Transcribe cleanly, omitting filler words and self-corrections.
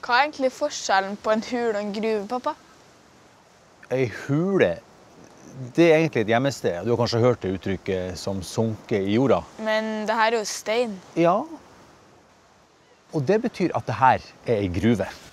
Hva egentlig forskjellen på en hule og en gruve, pappa? En hule, det egentlig et gjemmested. Du har kanskje hørt det uttrykket som sunket i jorda. Men det her jo stein. Ja. Og det betyr at det her en gruve.